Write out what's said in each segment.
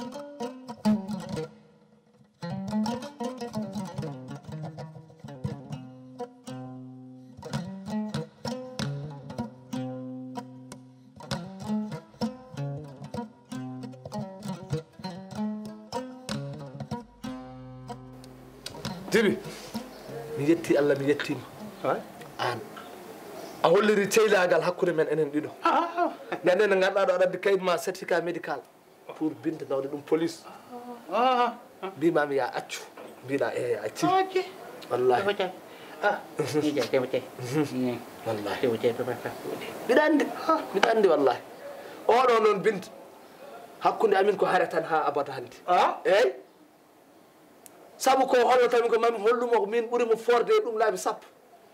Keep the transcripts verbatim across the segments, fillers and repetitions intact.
Jibi mi yetti Allah mi yettima an a holliri ceylagal hakkude men enen ɗiɗo nande no ganduɗa ɗo aɗa addi kayit ma certificat médical pour binde nawde ɗum police mbimami ya accu mbiɗa e acci wallahi wallahi mbiɗa andi mbiɗa andi wallahi oɗo noon binde hakkude amin ko haare tan ha abada hande eyyi sabu ko hono tami ko mami hollumo ko min ɓuurimo forde ɗum laabi sappo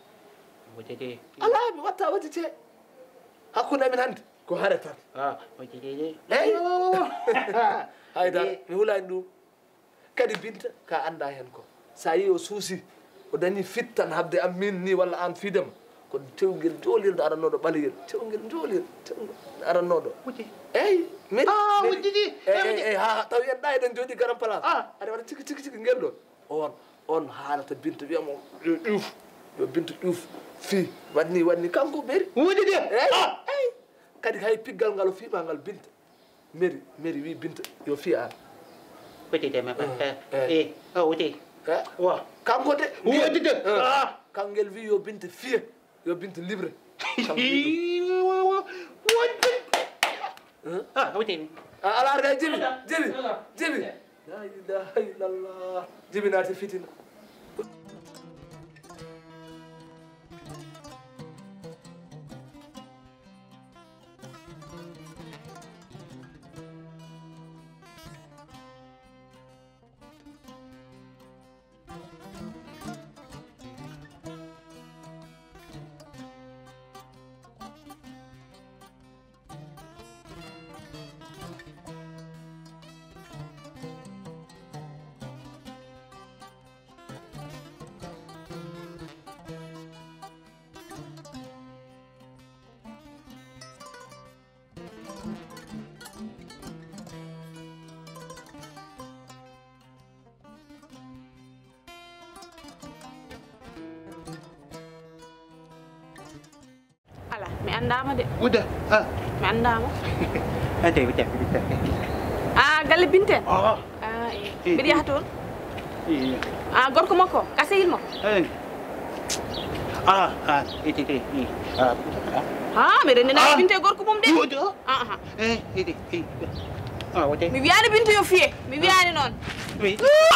ala mi watta waddite hakkude amin hannde ko haare tan eyi haydara mi hulani ɗum kadi binta ka anda hen ko sa yi o suusi o dañi fit tan habde am min ni walla an fiidema ko tewguel joolirɗo arannoɗo ɓaleyel tewguel joolir tewguel arannoɗo eyyi min eyi ha taw yenɗa eɗen jooɗi garam place aɗa waɗa ciki ciki ciki ngel ɗon on on haalata binta wiyamo yo ƴuuf yo binta ƴuuf fi wanni wanni kanko mairie wuuɗi de eyi kadi hay piggal ngal o fiima ngal binta mairie mairie wi binta yo fi an wutide ma e o wuti wa kanko de wuuɗi de kangel wi yo binta fiye yo binta libre wuti ala arga jibi jibi jibi la ilaha illallah jibi naati fitina ala mi andama de wuda ah mi andama ate wuda wuda ah galle binten ah ah mbiɗa yaha toon ah gorko makko kaseyil makko ah ah ite ite ah ah mi rendinani binte gorko mum de wuda ah ah eh ite ah wuda mi wiyani binte yo fiye mi wiyani noon oui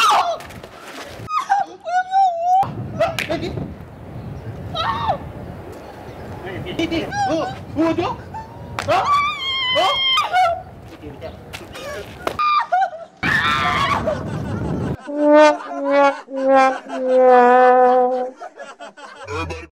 Didi, oh, wudo, oh, oh,